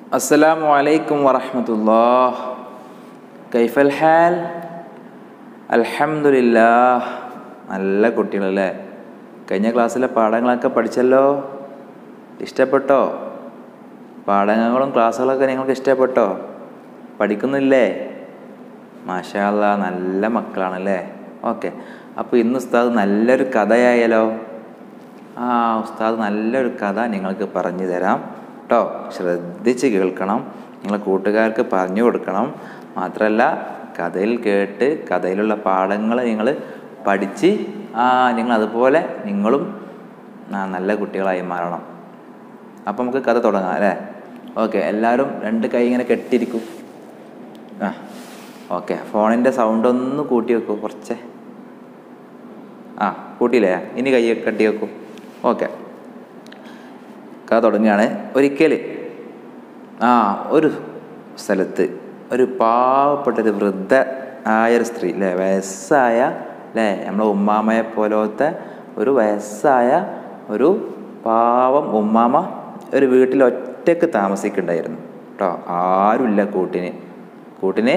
അസ്സലാമു അലൈക്കും വറഹ്മത്തുള്ളാഹ്. കൈഫൽ ഹാൽ? അൽഹംദുലില്ലാഹ്. നല്ല കുട്ടികളല്ലേ? കഴിഞ്ഞ ക്ലാസ്സിലെ പാഠങ്ങളൊക്കെ പഠിച്ചല്ലോ. ഇഷ്ടപ്പെട്ടോ? പാഠങ്ങളും ക്ലാസ്സുകളൊക്കെ നിങ്ങൾക്ക് ഇഷ്ടപ്പെട്ടോ? പഠിക്കുന്നില്ലേ? മാഷാ അല്ലാ, നല്ല മക്കളാണല്ലേ. ഓക്കെ, അപ്പോൾ ഇന്ന് ഉസ്താദ് നല്ലൊരു കഥയായാലോ? ഉസ്താദ് നല്ലൊരു കഥ നിങ്ങൾക്ക് പറഞ്ഞു തരാം കേട്ടോ. ശ്രദ്ധിച്ച് കേൾക്കണം, നിങ്ങളെ കൂട്ടുകാർക്ക് പറഞ്ഞു കൊടുക്കണം. മാത്രമല്ല, കഥയിൽ കേട്ട് കഥയിലുള്ള പാഠങ്ങൾ നിങ്ങൾ പഠിച്ച് നിങ്ങൾ അതുപോലെ നിങ്ങളും നല്ല കുട്ടികളായി മാറണം. അപ്പം നമുക്ക് കഥ തുടങ്ങാം അല്ലേ? ഓക്കെ, എല്ലാവരും രണ്ട് കൈ ഇങ്ങനെ കെട്ടിയിരിക്കും. ഓക്കെ, ഫോണിൻ്റെ സൗണ്ട് ഒന്ന് കൂട്ടി വെക്കൂ കുറച്ച്. കൂട്ടിയില്ലേ? ഇനി കൈ കെട്ടി വെക്കൂ. ഓക്കെ, കഥ തുടങ്ങുകയാണ്. ഒരിക്കൽ ഒരു സ്ഥലത്ത് ഒരു പാവപ്പെട്ടൊരു വൃദ്ധ ആയൊരു സ്ത്രീ അല്ലേ, വയസ്സായ അല്ലേ, നമ്മളെ ഉമ്മാമയെ പോലത്തെ ഒരു വയസ്സായ ഒരു പാവം ഉമ്മാമ ഒരു വീട്ടിൽ ഒറ്റയ്ക്ക് താമസിക്കുന്നുണ്ടായിരുന്നു കേട്ടോ. ആരുമില്ല കൂട്ടിന്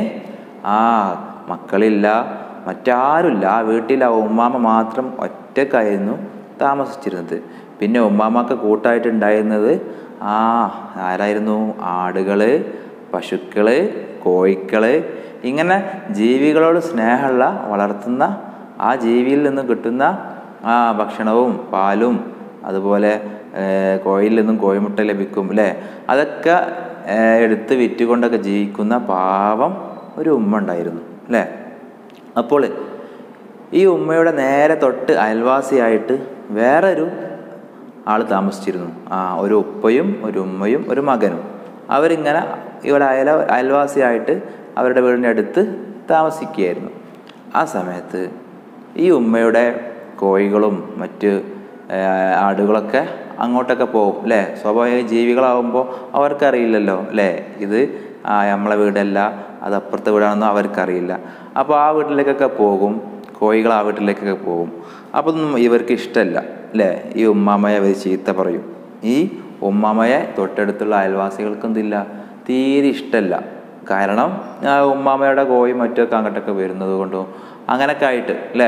മക്കളില്ല, മറ്റാരുമില്ല. ആ വീട്ടിൽ ആ ഉമ്മാമ മാത്രം ഒറ്റക്കായിരുന്നു താമസിച്ചിരുന്നത്. പിന്നെ ഉമ്മാമക്ക് കൂട്ടായിട്ടുണ്ടായിരുന്നത് ആരായിരുന്നു? ആടുകൾ, പശുക്കൾ, കോഴികൾ, ഇങ്ങനെ ജീവികളോട് സ്നേഹമുള്ള വളർത്തുന്ന ആ ജീവിയിൽ നിന്ന് കിട്ടുന്ന ഭക്ഷണവും പാലും അതുപോലെ കോഴിയിൽ നിന്നും കോഴിമുട്ട ലഭിക്കും അല്ലേ, അതൊക്കെ എടുത്ത് വിറ്റുകൊണ്ടൊക്കെ ജീവിക്കുന്ന പാവം ഒരു ഉമ്മ ഉണ്ടായിരുന്നു അല്ലേ. അപ്പോൾ ഈ ഉമ്മയുടെ നേരെ തൊട്ട് അയൽവാസിയായിട്ട് വേറൊരു ആൾ താമസിച്ചിരുന്നു. ഒരു ഉപ്പയും ഒരു ഉമ്മയും ഒരു മകനും. അവരിങ്ങനെ ഇവിടെ അയൽവാസിയായിട്ട് അവരുടെ വീടിൻ്റെ അടുത്ത് താമസിക്കുകയായിരുന്നു. ആ സമയത്ത് ഈ ഉമ്മയുടെ കോഴികളും മറ്റ് ആടുകളൊക്കെ അങ്ങോട്ടൊക്കെ പോകും അല്ലേ. സ്വാഭാവിക ജീവികളാവുമ്പോൾ അവർക്കറിയില്ലല്ലോ അല്ലേ, ഇത് നമ്മളെ വീടല്ല, അത് അപ്പുറത്തെ വീടാണെന്നോ അവർക്കറിയില്ല. അപ്പോൾ ആ വീട്ടിലേക്കൊക്കെ പോകും, കോഴികൾ ആ വീട്ടിലേക്കൊക്കെ പോകും. അപ്പം ഇവർക്ക് ഇഷ്ടമല്ല അല്ലേ, ഈ ഉമ്മാമയെ അവർ ചീത്ത പറയും. ഈ ഉമ്മാമയെ തൊട്ടടുത്തുള്ള അയൽവാസികൾക്ക് എന്തില്ല, തീരെ ഇഷ്ടമല്ല. കാരണം ഉമ്മാമയുടെ കോഴി മറ്റൊക്കെ അങ്ങോട്ടൊക്കെ വരുന്നത് കൊണ്ടും അങ്ങനെയൊക്കെ ആയിട്ട് അല്ലേ.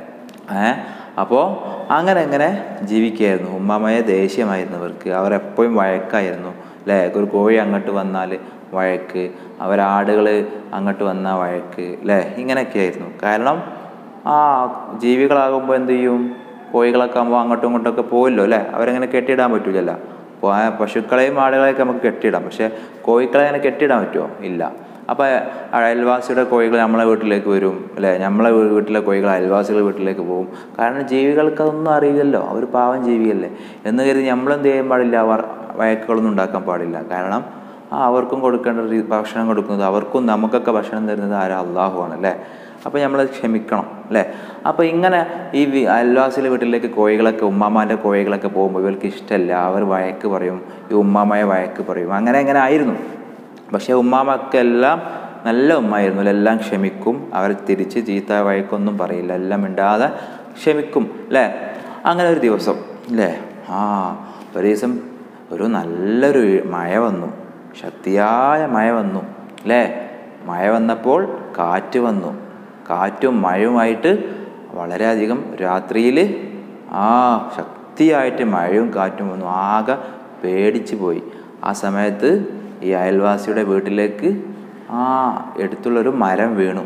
അപ്പോൾ അങ്ങനെ ജീവിക്കുകയായിരുന്നു. ഉമ്മാമയെ ദേഷ്യമായിരുന്നു അവർക്ക്. അവരെപ്പോഴും വഴക്കായിരുന്നു അല്ലേ. ഒരു കോഴി അങ്ങോട്ട് വന്നാൽ വഴക്ക്, അവരാടുകൾ അങ്ങോട്ട് വന്നാൽ വഴക്ക് അല്ലേ, ഇങ്ങനെയൊക്കെ ആയിരുന്നു. കാരണം ജീവികളാകുമ്പോൾ എന്ത് ചെയ്യും, കോഴികളൊക്കെ ആകുമ്പോൾ അങ്ങോട്ടും ഇങ്ങോട്ടൊക്കെ പോകുമല്ലോ അല്ലേ, അവരങ്ങനെ കെട്ടിയിടാൻ പറ്റില്ലല്ലോ. പശുക്കളെയും ആടുകളെയൊക്കെ നമുക്ക് കെട്ടിയിടാം, പക്ഷേ കോഴിക്കളെ അങ്ങനെ കെട്ടിയിടാൻ പറ്റുമോ? ഇല്ല. അപ്പോൾ അയൽവാസിയുടെ കോഴികൾ നമ്മളെ വീട്ടിലേക്ക് വരും അല്ലേ, നമ്മളെ വീട്ടിലെ കോഴികൾ അയൽവാസികളുടെ വീട്ടിലേക്ക് പോകും. കാരണം ജീവികൾക്ക് അതൊന്നും അറിയില്ലല്ലോ, അവർ പാവം ജീവിയല്ലേ എന്ന് കരുതി നമ്മളെന്ത് ചെയ്യാൻ പാടില്ല, വഴക്കുകളൊന്നും ഉണ്ടാക്കാൻ പാടില്ല. കാരണം അവർക്കും കൊടുക്കേണ്ട ഭക്ഷണം കൊടുക്കുന്നത്, അവർക്കും നമുക്കൊക്കെ ഭക്ഷണം തരുന്നത് ആരാ? അള്ളാഹുവാണ് അല്ലേ. അപ്പോൾ നമ്മളത് ക്ഷമിക്കണം അല്ലേ. അപ്പോൾ ഇങ്ങനെ ഈ അയൽവാസിയുടെ വീട്ടിലേക്ക് കോഴികളൊക്കെ, ഉമ്മാമാൻ്റെ കോഴികളൊക്കെ പോകുമ്പോൾ ഇവർക്ക് ഇഷ്ടമല്ല. അവർ വഴക്ക് പറയും, ഈ ഉമ്മാമയെ വഴക്ക് പറയും. അങ്ങനെ ആയിരുന്നു. പക്ഷേ ഉമ്മാമക്കെല്ലാം നല്ല ഉമ്മായിരുന്നു, എല്ലാം ക്ഷമിക്കും. അവർ തിരിച്ച് ചീത്ത വഴക്കൊന്നും പറയില്ല, എല്ലാം മിണ്ടാതെ ക്ഷമിക്കും അല്ലേ. അങ്ങനെ ഒരു ദിവസം അല്ലേ, ഒരു ദിവസം ഒരു നല്ലൊരു മഴ വന്നു, ശക്തിയായ മഴ വന്നു അല്ലേ. മഴ വന്നപ്പോൾ കാറ്റ് വന്നു. കാറ്റും മഴയുമായിട്ട് വളരെയധികം രാത്രിയിൽ ശക്തിയായിട്ട് മഴയും കാറ്റും വന്നു. ആകെ പേടിച്ച് പോയി. ആ സമയത്ത് ഈ അയൽവാസിയുടെ വീട്ടിലേക്ക് എടുത്തുള്ളൊരു മരം വീണു.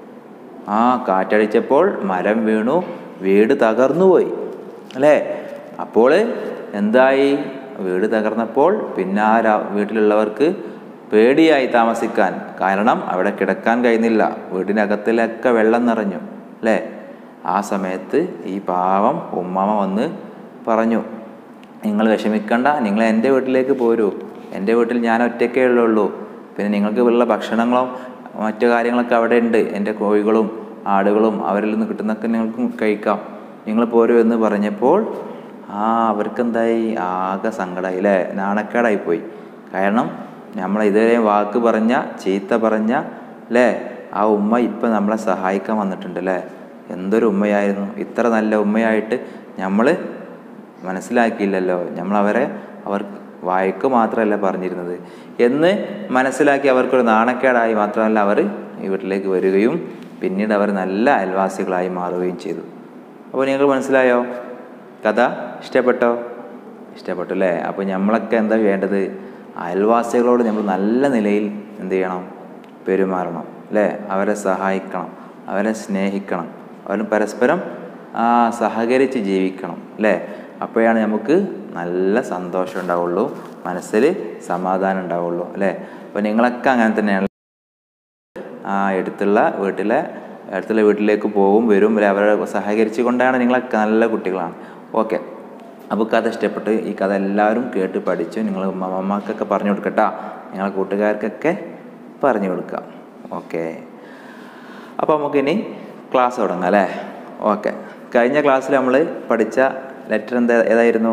കാറ്റടിച്ചപ്പോൾ മരം വീണു, വീട് തകർന്നു പോയി അല്ലേ. അപ്പോൾ എന്തായി? വീട് തകർന്നപ്പോൾ പിന്നെ വീട്ടിലുള്ളവർക്ക് പേടിയായി താമസിക്കാൻ. കാരണം അവിടെ കിടക്കാൻ കഴിയുന്നില്ല, വീടിനകത്തിലൊക്കെ വെള്ളം നിറഞ്ഞു അല്ലേ. ആ സമയത്ത് ഈ പാവം ഉമ്മാമ വന്ന് പറഞ്ഞു, നിങ്ങൾ വിഷമിക്കണ്ട, നിങ്ങൾ എൻ്റെ വീട്ടിലേക്ക് പോരൂ. എൻ്റെ വീട്ടിൽ ഞാൻ ഒറ്റയ്ക്കേ ഉള്ളൂ. പിന്നെ നിങ്ങൾക്ക് ഉള്ള ഭക്ഷണങ്ങളും മറ്റു കാര്യങ്ങളൊക്കെ അവിടെ ഉണ്ട്. എൻ്റെ കോഴികളും ആടുകളും അവരിൽ നിന്ന് കിട്ടുന്നൊക്കെ നിങ്ങൾക്കും കഴിക്കാം, നിങ്ങൾ പോരൂ എന്ന് പറഞ്ഞപ്പോൾ അവർക്കെന്തായി? ആകെ സങ്കടമായി അല്ലേ, നാണക്കേടായിപ്പോയി. കാരണം നമ്മളെ ഇതുവരെ വാക്ക് പറഞ്ഞ, ചീത്ത പറഞ്ഞ അല്ലേ ആ ഉമ്മ ഇപ്പം നമ്മളെ സഹായിക്കാൻ വന്നിട്ടുണ്ട് അല്ലേ. എന്തൊരു ഉമ്മയായിരുന്നു! ഇത്ര നല്ല ഉമ്മയായിട്ട് നമ്മൾ മനസ്സിലാക്കിയില്ലല്ലോ. വായിക്ക് മാത്രമല്ല പറഞ്ഞിരുന്നത് എന്ന് മനസ്സിലാക്കി അവർക്കൊരു നാണക്കേടായി മാത്രമല്ല അവർ ഈ വീട്ടിലേക്ക് വരികയും പിന്നീട് അവർ നല്ല അയൽവാസികളായി മാറുകയും ചെയ്തു. അപ്പോൾ നിങ്ങൾക്ക് മനസ്സിലായോ? കഥ ഇഷ്ടപ്പെട്ടോ? ഇഷ്ടപ്പെട്ടു അല്ലേ? അപ്പോൾ നമ്മളൊക്കെ എന്താ വേണ്ടത്? അയൽവാസികളോട് നമ്മൾ നല്ല നിലയിൽ എന്ത് ചെയ്യണം? പെരുമാറണം അല്ലേ? അവരെ സഹായിക്കണം, അവരെ സ്നേഹിക്കണം, അവരും പരസ്പരം സഹകരിച്ച് ജീവിക്കണം അല്ലേ? അപ്പോഴാണ് നമുക്ക് നല്ല സന്തോഷം ഉണ്ടാവുള്ളൂ, മനസ്സിൽ സമാധാനം ഉണ്ടാവുള്ളൂ അല്ലേ? അപ്പോൾ നിങ്ങളൊക്കെ അങ്ങനെ തന്നെയാണ്. അടുത്തുള്ള വീട്ടിലേക്ക് പോവും വരും അവരെ സഹകരിച്ചു കൊണ്ടാണ് നിങ്ങളൊക്കെ നല്ല കുട്ടികളാണ്. ഓക്കെ, അപ്പോൾ കഥ ഇഷ്ടപ്പെട്ട് ഈ കഥ എല്ലാവരും കേട്ട് പഠിച്ചു നിങ്ങൾ അമ്മമാർക്കൊക്കെ പറഞ്ഞു കൊടുക്കട്ടോ, നിങ്ങളെ കൂട്ടുകാർക്കൊക്കെ പറഞ്ഞു കൊടുക്കാം. ഓക്കെ, അപ്പോൾ നമുക്കിനി ക്ലാസ് തുടങ്ങാം അല്ലേ? ഓക്കെ, കഴിഞ്ഞ ക്ലാസ്സിൽ നമ്മൾ പഠിച്ച ലെറ്റർ ഏതായിരുന്നു?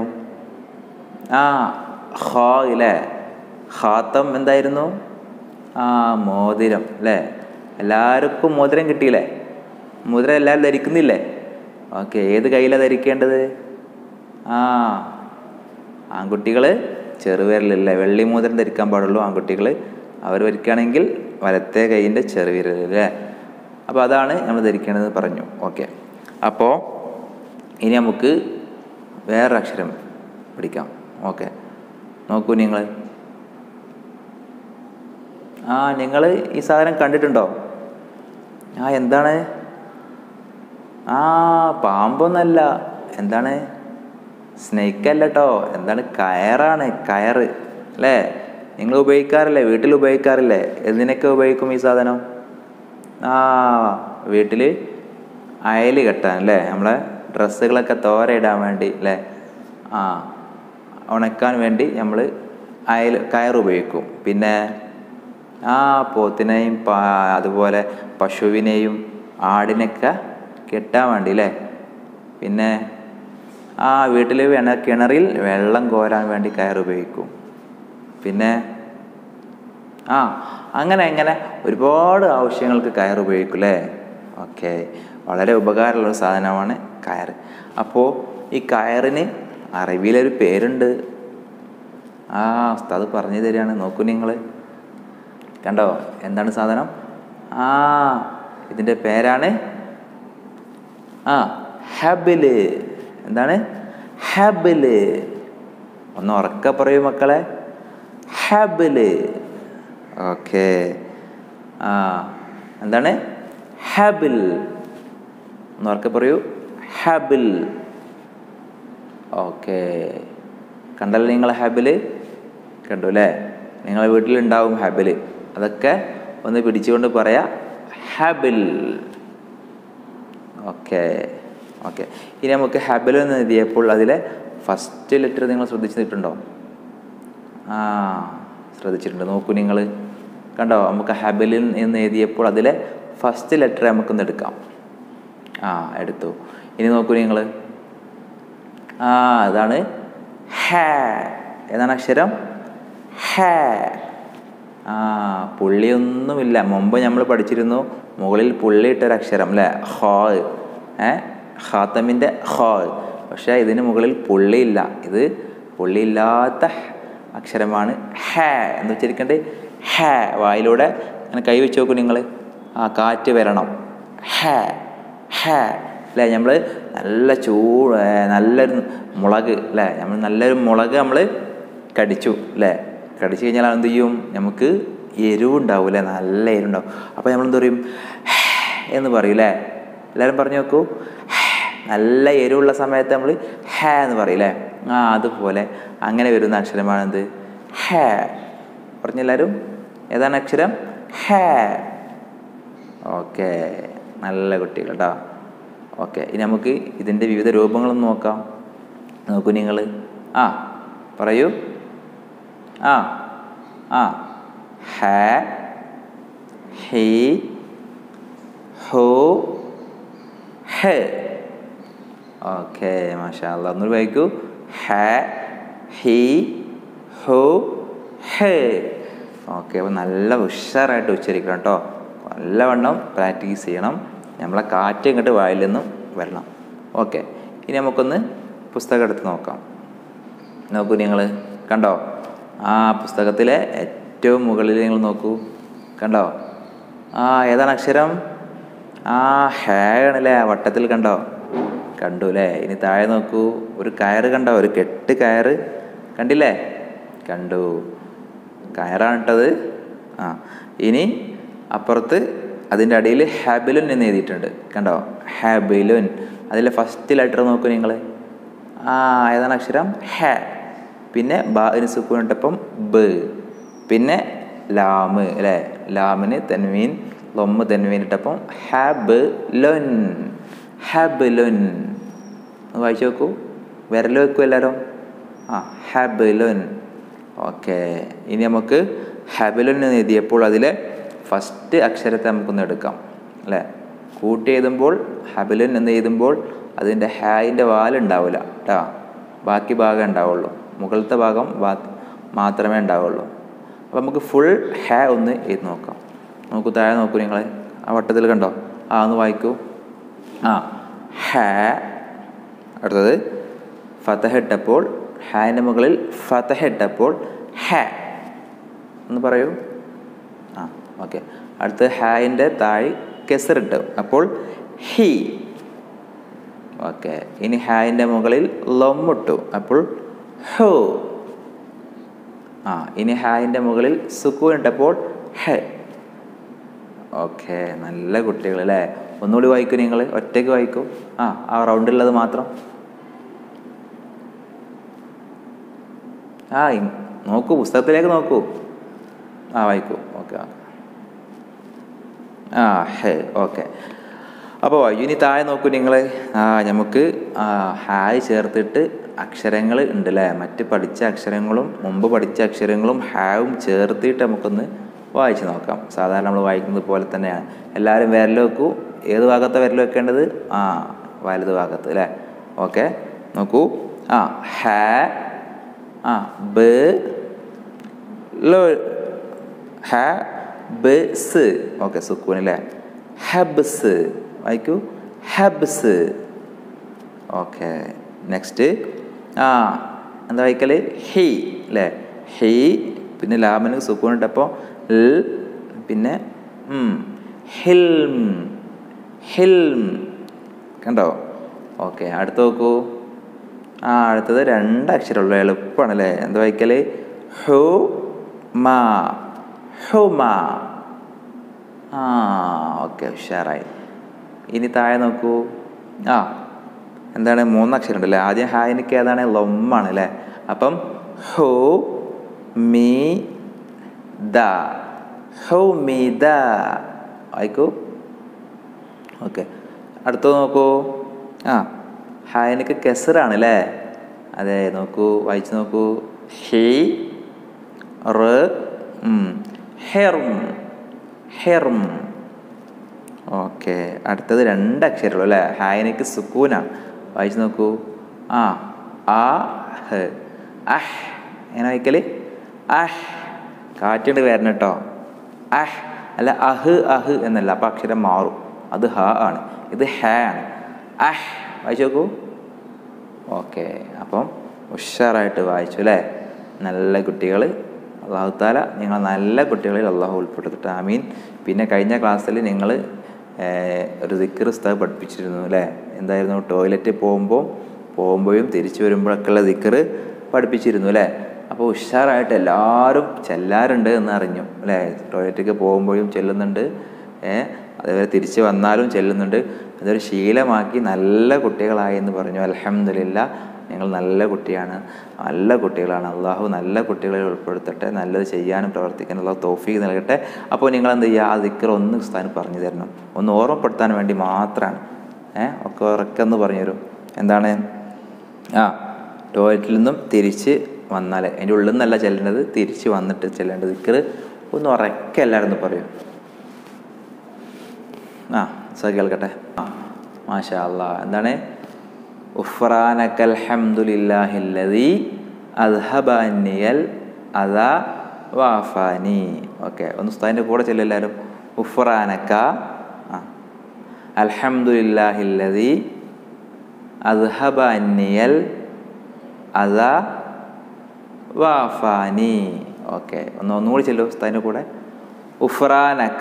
ഖ ഇല്ലേ? ഖാത്തം എന്തായിരുന്നു? മോതിരം അല്ലേ? എല്ലാവർക്കും മോതിരം കിട്ടിയില്ലേ? മോതിരം എല്ലാവരും ധരിക്കുന്നില്ലേ? ഓക്കെ, ഏത് കയ്യിലാണ് ധരിക്കേണ്ടത്? ആൺകുട്ടികൾ ചെറുവിരലല്ലേ വെള്ളി മോതിരം ധരിക്കാൻ പാടുള്ളൂ. ആൺകുട്ടികൾ അവർ ധരിക്കുകയാണെങ്കിൽ വലത്തെ കൈയിൻ്റെ ചെറുവിരലല്ലേ? അപ്പോൾ അതാണ് നമ്മൾ ധരിക്കേണ്ടത് പറഞ്ഞു. ഓക്കെ, അപ്പോൾ ഇനി നമുക്ക് വേറൊരു അക്ഷരം പഠിക്കാം. ഓക്കെ, നോക്കൂ നിങ്ങൾ. നിങ്ങൾ ഈ സാധനം കണ്ടിട്ടുണ്ടോ? എന്താണ്? പാമ്പൊന്നല്ല. എന്താണ്? സ്നേക്കല്ല കേട്ടോ. എന്താണ്? കയറാണ്. കയറ് അല്ലേ? നിങ്ങൾ ഉപയോഗിക്കാറില്ലേ? വീട്ടിൽ ഉപയോഗിക്കാറില്ലേ? എന്തിനൊക്കെ ഉപയോഗിക്കും ഈ സാധനം? വീട്ടിൽ അയൽ കെട്ടാൻ അല്ലേ? നമ്മളെ ഡ്രസ്സുകളൊക്കെ തോരയിടാൻ വേണ്ടി അല്ലേ? ഉണക്കാൻ വേണ്ടി നമ്മൾ കയർ ഉപയോഗിക്കും. പിന്നെ പോത്തിനെയും അതുപോലെ പശുവിനെയും ആടിനൊക്കെ കെട്ടാൻ വേണ്ടി അല്ലേ? പിന്നെ വീട്ടിൽ കിണറിൽ വെള്ളം കോരാൻ വേണ്ടി കയർ ഉപയോഗിക്കും. പിന്നെ അങ്ങനെ ഒരുപാട് ആവശ്യങ്ങൾക്ക് കയർ ഉപയോഗിക്കും അല്ലേ? ഓക്കെ, വളരെ ഉപകാരമുള്ളൊരു സാധനമാണ് കയർ. അപ്പോൾ ഈ കയറിന് അറബിയിലൊരു പേരുണ്ട്. ഉസ്താദ് പറഞ്ഞു തരികയാണ്. നോക്കൂ നിങ്ങൾ, കണ്ടോ? എന്താണ് സാധനം? ഇതിൻ്റെ പേരാണ് ഹബില്. എന്താണ്? ഹബില്. ഒന്ന് ഉറക്കെ പറയൂ മക്കളെ. ഹബില്. ഓക്കെ, എന്താണ്? ഹബിൽ. ഒന്ന് ഉറക്കെ പറയൂ. ഹബിൽ. ഓക്കെ, കണ്ടല്ലോ നിങ്ങൾ ഹബില്? കണ്ടു അല്ലേ? നിങ്ങളെ വീട്ടിലുണ്ടാവും ഹബില്. അതൊക്കെ ഒന്ന് പിടിച്ചുകൊണ്ട് പറയാ ഹബിൽ. ഓക്കെ, ഇനി നമുക്ക് ഹബിൽ എന്ന് എഴുതിയപ്പോൾ അതിലെ ഫസ്റ്റ് ലെറ്റർ നിങ്ങൾ ശ്രദ്ധിച്ചിട്ടുണ്ടോ? ശ്രദ്ധിച്ചിട്ടുണ്ട്. നോക്കൂ നിങ്ങൾ, കണ്ടോ? നമുക്ക് ഹബിലിൻ എന്ന് എഴുതിയപ്പോൾ അതിലെ ഫസ്റ്റ് ലെറ്റർ നമുക്കൊന്ന് എടുക്കാം. എടുത്തു. ഇനി നോക്കൂ നിങ്ങൾ, അതാണ് ഹ. ഏതാണ് അക്ഷരം? ഹ. പുള്ളിയൊന്നുമില്ല. മുമ്പ് നമ്മൾ പഠിച്ചിരുന്നു മുകളിൽ പുള്ളിയിട്ടൊരക്ഷരം അല്ലേ? ഹോ. ഖാത്തമിൻ്റെ ഹോ. പക്ഷേ ഇതിന് മുകളിൽ പുള്ളിയില്ല. ഇത് പുള്ളിയില്ലാത്ത അക്ഷരമാണ് ഹ എന്ന് വെച്ചിരിക്കേണ്ടത്. ഹ. വായിലൂടെ അങ്ങനെ കൈ വെച്ച് നോക്കൂ നിങ്ങൾ. കാറ്റ് വരണം. ഹ ഹ അല്ലേ? നമ്മൾ നല്ല നല്ലൊരു മുളക് അല്ലേ? നല്ലൊരു മുളക് നമ്മൾ കടിച്ചു അല്ലേ? കടിച്ചു കഴിഞ്ഞാൽ എന്ത് ചെയ്യും? നമുക്ക് എരിവുണ്ടാവും അല്ലേ? നല്ല എരിവുണ്ടാവും. അപ്പോൾ നമ്മളെന്ത് പറയും? എന്ന് പറയും അല്ലേ? എല്ലാവരും പറഞ്ഞു നോക്കൂ. നല്ല എരിവുള്ള സമയത്ത് നമ്മൾ ഹ എന്ന് പറയും അല്ലേ? അതുപോലെ അങ്ങനെ വരുന്ന അക്ഷരമാണെന്ത്? ഹ. പറഞ്ഞെല്ലാവരും ഏതാണ് അക്ഷരം? ഹ. ഓക്കെ, നല്ല കുട്ടികൾ കേട്ടോ. ഓക്കെ, ഇനി നമുക്ക് ഇതിൻ്റെ വിവിധ രൂപങ്ങളൊന്ന് നോക്കാം. നോക്കൂ നിങ്ങൾ. പറയൂ. ഹ, ഹി, ഹു, ഹ. ഓക്കെ, മാഷാ അല്ലാഹ്. ഒന്നൂടെ വായിക്കൂ. ഹ, ഹി, ഹു, ഹ. ഓക്കെ, അപ്പോൾ നല്ല ഉഷാറായിട്ട് ഉച്ചരിക്കണം കേട്ടോ. നല്ലവണ്ണം പ്രാക്ടീസ് ചെയ്യണം. നമ്മളെ കാറ്റ് ഇങ്ങോട്ട് വായിൽ നിന്നും വരണം. ഓക്കെ, ഇനി നമുക്കൊന്ന് പുസ്തകം എടുത്ത് നോക്കാം. നോക്കൂ നിങ്ങൾ. കണ്ടോ? ആ പുസ്തകത്തിലെ ഏറ്റവും മുകളിൽ നിങ്ങൾ നോക്കൂ, കണ്ടോ? ഏതാണ് അക്ഷരം? ഹേ ആണല്ലേ, വട്ടത്തിൽ കണ്ടോ? കണ്ടു അല്ലേ? ഇനി താഴെ നോക്കൂ, ഒരു കയറ് കണ്ടോ? ഒരു കെട്ട് കയറ് കണ്ടില്ലേ? കണ്ടു, കയറാണ് ഇട്ടത്. ഇനി അപ്പുറത്ത് അതിൻ്റെ അടിയിൽ ഹാബിലുൻ എന്ന് എഴുതിയിട്ടുണ്ട്, കണ്ടോ? ഹാബിലുൻ. അതിലെ ഫസ്റ്റ് ലെറ്റർ നോക്കൂ നിങ്ങൾ. ഏതാണ് അക്ഷരം? ഹ. പിന്നെ ബാഇന് സുക്കൂൻ ഇട്ടപ്പം ബ്. പിന്നെ ലാമ് അല്ലേ, ലാമിന് തൻവീൻ, ലൊമ്മ് തൻവീൻ ഇട്ടപ്പം ഹാബിലുൻ. ഹാബിലുൻ വായിച്ചു നോക്കൂ, വിരൽ വെക്കൂ എല്ലാവരും. ഹാബിലുൻ. ഓക്കെ, ഇനി നമുക്ക് ഹാബിലുൻ എന്ന് എഴുതിയപ്പോൾ അതിലെ ഫസ്റ്റ് അക്ഷരത്തെ നമുക്കൊന്ന് എടുക്കാം അല്ലേ. കൂട്ടി എഴുതുമ്പോൾ ഹബിലുൻ എന്ന് എഴുതുമ്പോൾ അതിൻ്റെ ഹായിൻ്റെ വാലുണ്ടാവില്ല കേട്ടോ, ബാക്കി ഭാഗം ഉണ്ടാവുള്ളൂ, മുകളിലത്തെ ഭാഗം മാത്രമേ ഉണ്ടാവുള്ളൂ. അപ്പോൾ നമുക്ക് ഫുൾ ഹാ ഒന്ന് എഴുതി നോക്കാം. നോക്കൂ, താഴെ നോക്കൂ നിങ്ങൾ, ആ വട്ടത്തിൽ കണ്ടോ? ഒന്ന് വായിക്കൂ. ഹ. അടുത്തത് ഫതഹ ഇട്ടപ്പോൾ, ഹാൻ്റെ മുകളിൽ ഫതഹ ഇട്ടപ്പോൾ ഹ എന്ന് പറയൂ. ഓക്കെ. അടുത്ത് ഹായിൻ്റെ താഴെ കെസറിട്ട് അപ്പോൾ ഹി. ഓക്കെ. ഇനി ഹായിൻ്റെ മുകളിൽ ലൊമ്മിട്ടു അപ്പോൾ ഹോ. ഇനി ഹായിൻ്റെ മുകളിൽ സുക്കൂൻ ഇട്ടപ്പോൾ ഹ. ഓക്കെ, നല്ല കുട്ടികൾ അല്ലേ. ഒന്നുകൂടി വായിക്കൂ നിങ്ങൾ, ഒറ്റയ്ക്ക് വായിക്കൂ. ആ റൗണ്ടിലുള്ളത് മാത്രം. നോക്കൂ, പുസ്തകത്തിലേക്ക് നോക്കൂ. വായിക്കൂ. ഓക്കെ. ഹേ. ഓക്കെ. അപ്പോൾ ഇനി താഴെ നോക്കൂ നിങ്ങൾ. നമുക്ക് ഹായ് ചേർത്തിട്ട് അക്ഷരങ്ങൾ ഉണ്ട് അല്ലേ, മറ്റ് പഠിച്ച അക്ഷരങ്ങളും മുമ്പ് പഠിച്ച അക്ഷരങ്ങളും ഹാവും ചേർത്തിട്ട് നമുക്കൊന്ന് വായിച്ച് നോക്കാം. സാധാരണ നമ്മൾ വായിക്കുന്നത് പോലെ തന്നെയാണ്. എല്ലാവരും വിരൽ വെക്കൂ. ഏത് ഭാഗത്താണ് വിരൽ വെക്കേണ്ടത്? വലത് ഭാഗത്ത് അല്ലേ. ഓക്കെ, നോക്കൂ. ഹ, ബ്, ലോ, ഹ ബ് സ്. ഓക്കെ, സുക്കൂൻ അല്ലേ. ഹബ്സ് വായിക്കൂ, ഹബ്സ്. ഓക്കെ, നെക്സ്റ്റ് എന്താ വായിക്കല്? ഹി അല്ലേ. ഹി. പിന്നെ ലാമിന് സുക്കൂൻ ഇട്ടപ്പോൾ ൽ. പിന്നെ ഹിൽം. ഹിൽം കണ്ടോ? ഓക്കെ, അടുത്ത് നോക്കൂ. അടുത്തത് 2 അക്ഷരമുള്ളൂ, എളുപ്പമാണ് അല്ലേ. എന്താ വായിക്കല്? ഹു മാ. ഹുമ. ഓക്കെ, ഉഷാറായി. ഇനി താഴെ നോക്കൂ. എന്താണ്? 3 അക്ഷരം ഉണ്ടല്ലേ. ആദ്യം ഹായിനിക്ക് ഏതാണ്? ലൊമ്മാണ് അല്ലേ. അപ്പം ഹു മീ ദ. ഹൗമിദ വായിക്കൂ. ഓക്കെ, അടുത്തത് നോക്കൂ. ഹായനിക്ക് കെസറാണ് അല്ലേ. അതെ, നോക്കൂ, വായിച്ച് നോക്കൂ. ഹി റ് ഹെർം. ഹെർം. ഓക്കെ, അടുത്തത് 2 അക്ഷരമുള്ളൂ അല്ലേ. ഹായനിക്ക് സുക്കൂനാണ്. വായിച്ച് നോക്കൂ. ഹ്. അഹ്. എങ്ങനെ വായിക്കല്? അഹ്. കാറ്റുണ്ട് വരണം കേട്ടോ. അഹ് അല്ല, അഹ് അഹ് എന്നല്ല. അപ്പം അക്ഷരം മാറും. അത് ഹ ആണ്, ഇത് ഹ ആണ്. അഹ് വായിച്ചു നോക്കൂ. ഓക്കെ, അപ്പം ഉഷാറായിട്ട് വായിച്ചു അല്ലേ. നല്ല കുട്ടികൾ. അള്ളാഹു താല നിങ്ങൾ നല്ല കുട്ടികളിൽ അള്ളാഹു ഉൾപ്പെടുത്തിട്ട് ആമീൻ. പിന്നെ കഴിഞ്ഞ ക്ലാസ്സിൽ നിങ്ങൾ ഒരു ദിക്ർ ഉസ്താദ് പഠിപ്പിച്ചിരുന്നു അല്ലേ. എന്തായിരുന്നു? ടോയ്ലറ്റ് പോകുമ്പോഴും തിരിച്ചു വരുമ്പോഴൊക്കെയുള്ള ദിക്ർ പഠിപ്പിച്ചിരുന്നു അല്ലേ. അപ്പോൾ ഉഷാറായിട്ട് എല്ലാവരും ചെല്ലാറുണ്ട് എന്ന് അറിഞ്ഞു അല്ലേ. ടോയ്ലറ്റിലേക്ക് പോകുമ്പോഴും ചെല്ലുന്നുണ്ട്, അതേപോലെ തിരിച്ച് വന്നാലും ചെല്ലുന്നുണ്ട്. അതൊരു ശീലമാക്കി നല്ല കുട്ടികളായി എന്ന് പറഞ്ഞു. അൽഹംദുലില്ലാ, നിങ്ങൾ നല്ല കുട്ടിയാണ്, നല്ല കുട്ടികളാണ്. അള്ളാഹു നല്ല കുട്ടികളെ ഉൾപ്പെടുത്തട്ടെ, നല്ലത് ചെയ്യാനും പ്രവർത്തിക്കാനും അള്ളാഹു തൗഫീഖ് നൽകട്ടെ. അപ്പോൾ നിങ്ങൾ എന്ത് ചെയ്യുക? ആ ദിക്ർ ഒന്ന് ഉസ്താദിന് പറഞ്ഞു തരണം, ഒന്ന് ഓർമ്മപ്പെടുത്താൻ വേണ്ടി മാത്രമാണ്. ഒക്കെ ഉറക്കെന്ന് പറഞ്ഞു തരും. എന്താണ്? ടോയ്ലറ്റിൽ നിന്നും തിരിച്ച് വന്നാൽ, അതിൻ്റെ ഉള്ളിൽ നിന്നല്ല ചെല്ലേണ്ടത്, തിരിച്ച് വന്നിട്ട് ചെല്ലേണ്ടത് ദിക്ർ ഒന്ന് ഉറക്കെ എല്ലാവരും പറയും. കേൾക്കട്ടെ. മാഷാ അല്ലാ. എന്താണ്? ഉഫ്രാനക്കൽ ഹംദുലില്ലാഹില്ലദീ അദ്ഹബ അന്നിയൽ അദാ വഅഫാനി. ഓക്കെ, ഒന്ന് ഉസ്താദിൻ്റെ കൂടെ ചെല്ലെല്ലാവരും. ഉഫ്രാനക്ക അൽഹംദുലില്ലാഹില്ലദീ അദ്ഹബ അന്നിയൽ അദാ വഅഫാനി. ഓക്കെ, ഒന്നുകൂടി ചെല്ലു ഉസ്താദിൻ്റെ കൂടെ. ഉഫ്രാനക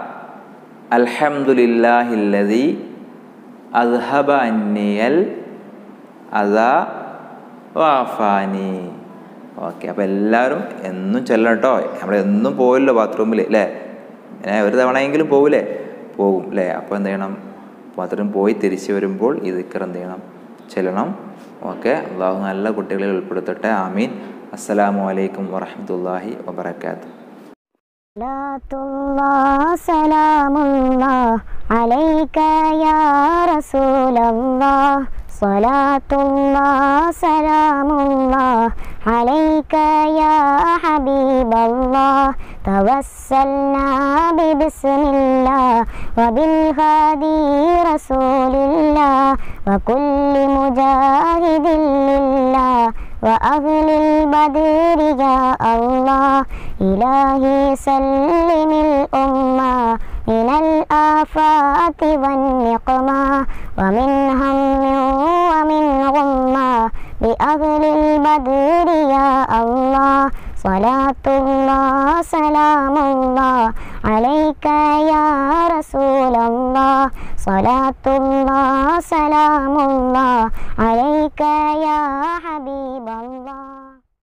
അൽഹംദുലില്ലാഹില്ലദി അദ്ഹബ അന്നിയൽ അദാ വഅഫാനി. ഓക്കെ, അപ്പോൾ എല്ലാവരും എന്നും ചെല്ലണം കേട്ടോ. നമ്മളെന്നും പോവില്ലോ ബാത്റൂമിൽ അല്ലേ? ഒരു തവണയെങ്കിലും പോവില്ലേ? പോകും അല്ലേ? അപ്പോൾ എന്ത് ചെയ്യണം? ബാത്റൂം പോയി തിരിച്ചു വരുമ്പോൾ ഈ ദിക്ർ എന്ത് ചെയ്യണം? ചെല്ലണം. ഓക്കെ, അള്ളാഹു നല്ല കുട്ടികളിൽ ഉൾപ്പെടുത്തട്ടെ. ആമീൻ. അസ്സലാമു അലൈക്കും വറഹ്മത്തുള്ളാഹി വബറകാതുഹു. സലാമുല്ലാഹ് അലൈക യാ റസൂലല്ലാഹ്. സ്വലാത്തുല്ലാഹ് സലാമുല്ലാഹ് അലൈക യാ ഹബീബല്ലാഹ്. തവസ്സൽനാ ബിസ്മില്ലാഹ് വബിൽ ഹാദി റസൂലില്ലാഹ് വകുല്ലി മുജാഹിദിൻ ലില്ലാഹ് وأهل البدر يا الله. إلهي سلم الأمة من الآفات والنقمة ومن هم ومن غمة بأهل البدر يا الله. صلاة الله سلام الله عليك يا رسول الله. صلاة الله سلام الله عليك يا حبيب الله.